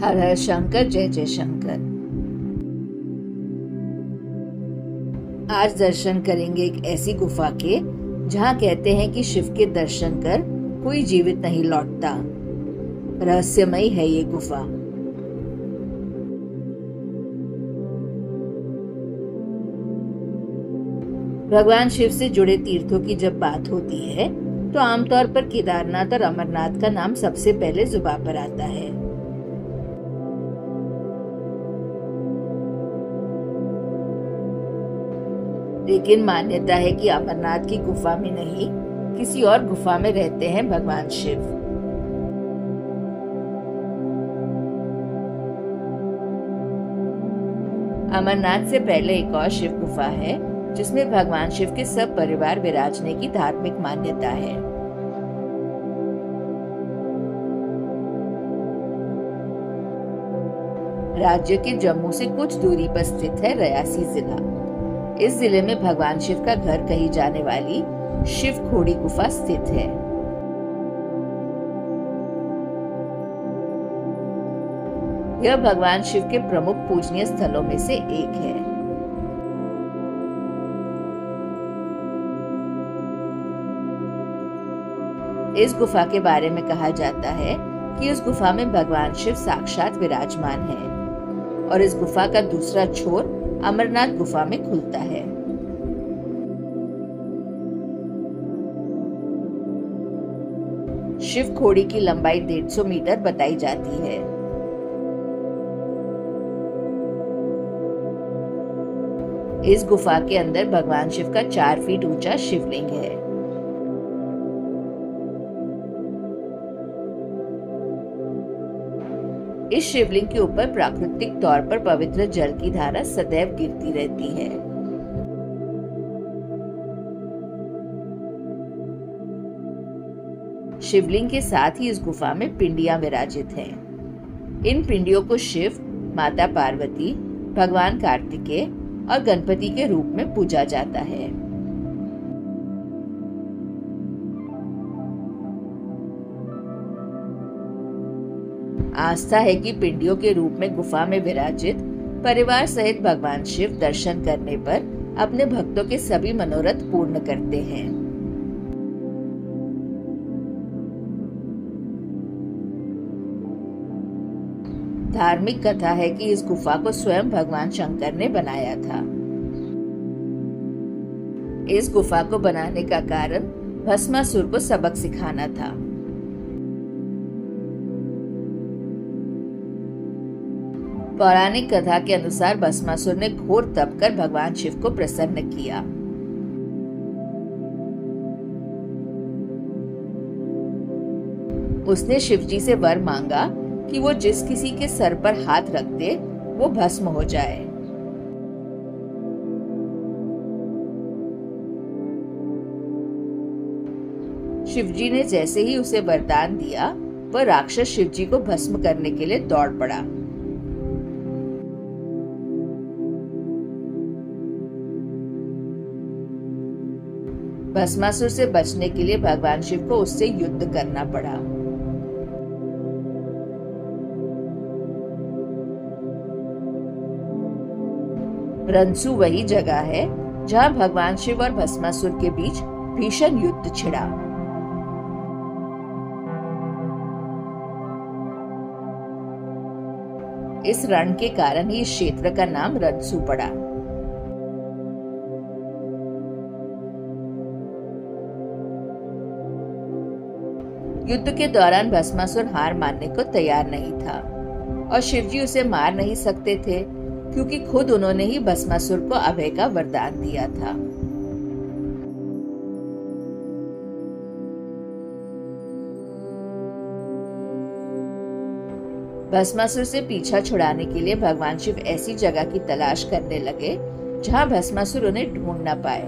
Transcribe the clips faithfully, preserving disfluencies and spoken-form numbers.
हर हर शंकर, जय जय शंकर। आज दर्शन करेंगे एक ऐसी गुफा के जहाँ कहते हैं कि शिव के दर्शन कर कोई जीवित नहीं लौटता। रहस्यमयी है ये गुफा। भगवान शिव से जुड़े तीर्थों की जब बात होती है तो आमतौर पर केदारनाथ और अमरनाथ का नाम सबसे पहले जुबान पर आता है। लेकिन मान्यता है कि अमरनाथ की गुफा में नहीं, किसी और गुफा में रहते हैं भगवान शिव। अमरनाथ से पहले एक और शिव गुफा है जिसमें भगवान शिव के सब परिवार विराजने की धार्मिक मान्यता है। राज्य के जम्मू से कुछ दूरी पर स्थित है रयासी जिला। इस जिले में भगवान शिव का घर कही जाने वाली शिव खोड़ी गुफा स्थित है। यह भगवान शिव के प्रमुख पूजनीय स्थलों में से एक है। इस गुफा के बारे में कहा जाता है कि इस गुफा में भगवान शिव साक्षात विराजमान है और इस गुफा का दूसरा छोर अमरनाथ गुफा में खुलता है। शिव खोड़ी की लंबाई डेढ़ सौ मीटर बताई जाती है। इस गुफा के अंदर भगवान शिव का चार फीट ऊंचा शिवलिंग है। इस शिवलिंग के ऊपर प्राकृतिक तौर पर पवित्र जल की धारा सदैव गिरती रहती है। शिवलिंग के साथ ही इस गुफा में पिंडियां विराजित हैं। इन पिंडियों को शिव, माता पार्वती, भगवान कार्तिकेय और गणपति के रूप में पूजा जाता है। आस्था है कि पिंडियों के रूप में गुफा में विराजित परिवार सहित भगवान शिव दर्शन करने पर अपने भक्तों के सभी मनोरथ पूर्ण करते हैं। धार्मिक कथा है कि इस गुफा को स्वयं भगवान शंकर ने बनाया था। इस गुफा को बनाने का कारण भस्मासुर को सबक सिखाना था। पौराणिक कथा के अनुसार भस्मासुर ने घोर तप कर भगवान शिव को प्रसन्न किया। उसने शिवजी से वर मांगा कि वो जिस किसी के सर पर हाथ रख दे वो भस्म हो जाए। शिवजी ने जैसे ही उसे वरदान दिया, वह राक्षस शिवजी को भस्म करने के लिए दौड़ पड़ा। भस्मासुर से बचने के लिए भगवान शिव को उससे युद्ध करना पड़ा। रंसू वही जगह है जहां भगवान शिव और भस्मासुर के बीच भीषण युद्ध छिड़ा। इस रण के कारण ही इस क्षेत्र का नाम रंसू पड़ा। युद्ध के दौरान भस्मासुर हार मानने को तैयार नहीं था और शिवजी उसे मार नहीं सकते थे क्योंकि खुद उन्होंने ही भस्मासुर को अभय का वरदान दिया था। भस्मासुर से पीछा छुड़ाने के लिए भगवान शिव ऐसी जगह की तलाश करने लगे जहां भस्मासुर उन्हें ढूंढ न पाए।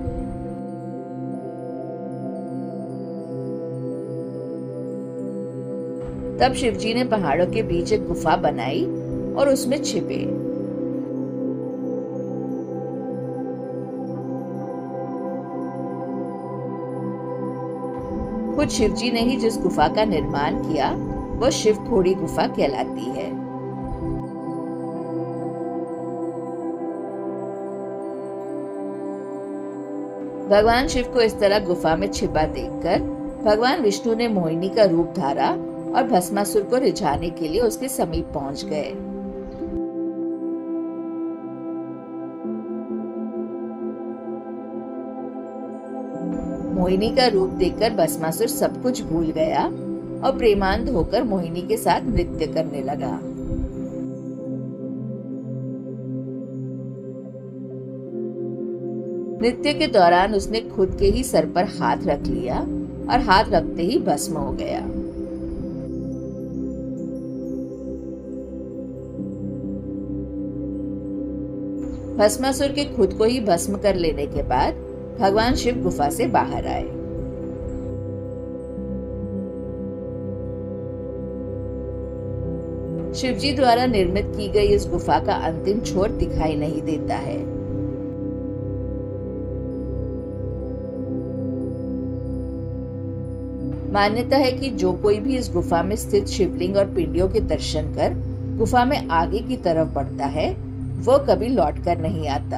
तब शिवजी ने पहाड़ों के बीच एक गुफा बनाई और उसमें छिपे। खुद शिवजी ने ही जिस गुफा का निर्माण किया वह शिव खोड़ी गुफा कहलाती है। भगवान शिव को इस तरह गुफा में छिपा देखकर भगवान विष्णु ने मोहिनी का रूप धारा और भस्मासुर को रिझाने के लिए उसके समीप पहुंच गए। मोहिनी का रूप देखकर भस्मासुर सब कुछ भूल गया और प्रेमांध होकर मोहिनी के साथ नृत्य करने लगा। नृत्य के दौरान उसने खुद के ही सर पर हाथ रख लिया और हाथ रखते ही भस्म हो गया। भस्मासुर के खुद को ही भस्म कर लेने के बाद भगवान शिव गुफा से बाहर आए। शिवजी द्वारा निर्मित की गई इस गुफा का अंतिम छोर दिखाई नहीं देता है। मान्यता है कि जो कोई भी इस गुफा में स्थित शिवलिंग और पिंडियों के दर्शन कर गुफा में आगे की तरफ बढ़ता है, वो कभी लौटकर नहीं आता।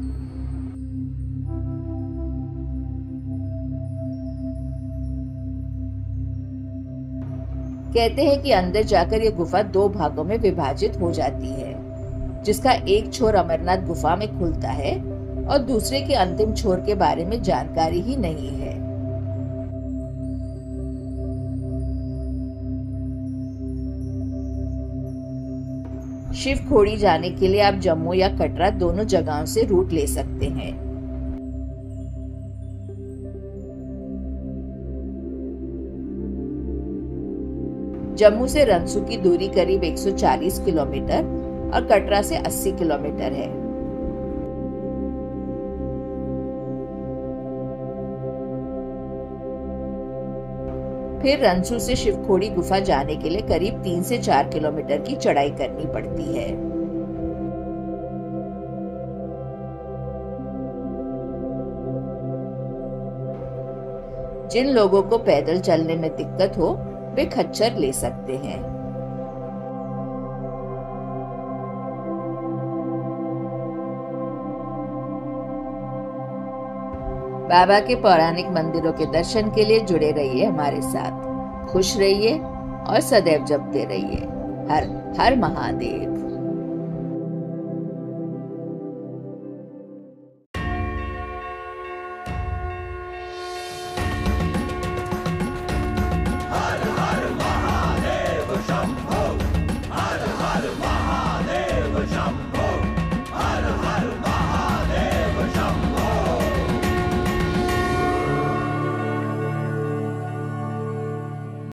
कहते हैं कि अंदर जाकर यह गुफा दो भागों में विभाजित हो जाती है, जिसका एक छोर अमरनाथ गुफा में खुलता है और दूसरे के अंतिम छोर के बारे में जानकारी ही नहीं है। शिव खोड़ी जाने के लिए आप जम्मू या कटरा दोनों जगहों से रूट ले सकते हैं। जम्मू से रनसू की दूरी करीब एक सौ चालीस किलोमीटर और कटरा से अस्सी किलोमीटर है। फिर रनसू से शिवखोड़ी गुफा जाने के लिए करीब तीन से चार किलोमीटर की चढ़ाई करनी पड़ती है। जिन लोगों को पैदल चलने में दिक्कत हो वे खच्चर ले सकते हैं। बाबा के पौराणिक मंदिरों के दर्शन के लिए जुड़े रहिए हमारे साथ। खुश रहिए और सदैव जपते रहिए। हर हर महादेव।